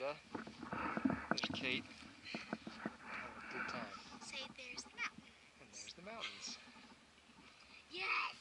Amanda. There's Kate. Having a good time. Say there's the mountain. And there's the mountains. Yes!